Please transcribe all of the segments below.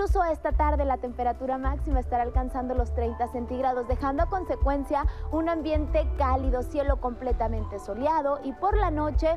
Incluso esta tarde la temperatura máxima estará alcanzando los 30 centígrados, dejando a consecuencia un ambiente cálido, cielo completamente soleado, y por la noche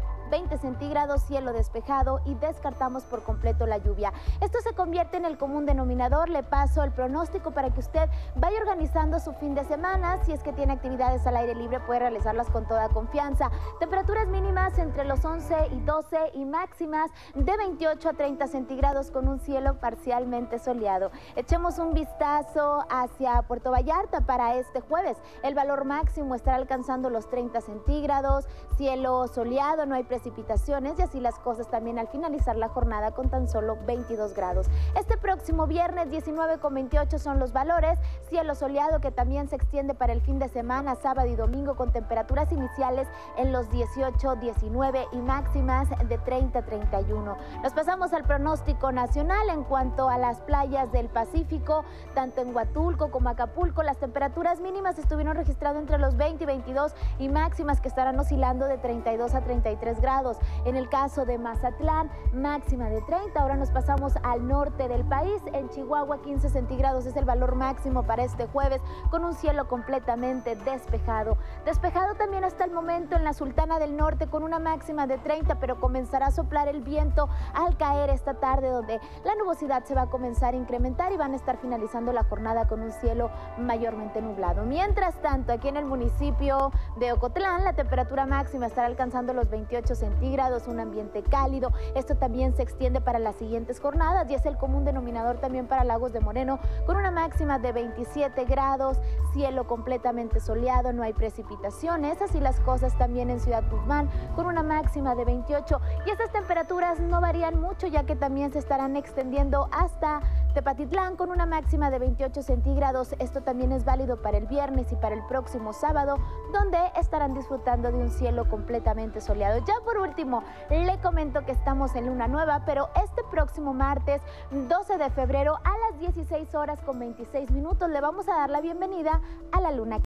20 centígrados, cielo despejado, y descartamos por completo la lluvia. Esto se convierte en el común denominador. Le paso el pronóstico para que usted vaya organizando su fin de semana. Si es que tiene actividades al aire libre, puede realizarlas con toda confianza. Temperaturas mínimas entre los 11 y 12 y máximas de 28 a 30 centígrados con un cielo parcialmente soleado. Echemos un vistazo hacia Puerto Vallarta para este jueves. El valor máximo estará alcanzando los 30 centígrados, cielo soleado, no hay precipitaciones, y así las cosas también al finalizar la jornada con tan solo 22 grados. Este próximo viernes 19,28 son los valores, cielo soleado que también se extiende para el fin de semana, sábado y domingo, con temperaturas iniciales en los 18, 19 y máximas de 30, 31. Nos pasamos al pronóstico nacional. En cuanto a las playas del Pacífico, tanto en Huatulco como Acapulco, las temperaturas mínimas estuvieron registrando entre los 20 y 22 y máximas que estarán oscilando de 32 a 33 grados. En el caso de Mazatlán, máxima de 30. Ahora nos pasamos al norte del país. En Chihuahua, 15 centígrados es el valor máximo para este jueves, con un cielo completamente despejado. Despejado también hasta el momento en la Sultana del Norte, con una máxima de 30, pero comenzará a soplar el viento al caer esta tarde, donde la nubosidad se va a comenzar a incrementar y van a estar finalizando la jornada con un cielo mayormente nublado. Mientras tanto, aquí en el municipio de Ocotlán, la temperatura máxima estará alcanzando los 28 centígrados, un ambiente cálido. Esto también se extiende para las siguientes jornadas y es el común denominador también para Lagos de Moreno, con una máxima de 27 grados, cielo completamente soleado, no hay precipitaciones. Así las cosas también en Ciudad Guzmán, con una máxima de 28, y estas temperaturas no varían mucho, ya que también se estarán extendiendo hasta Tepatitlán con una máxima de 28 centígrados. Esto también es válido para el viernes y para el próximo sábado, donde estarán disfrutando de un cielo completamente soleado. Ya por último, le comento que estamos en luna nueva, pero este próximo martes 12 de febrero a las 16 horas con 26 minutos le vamos a dar la bienvenida a la luna.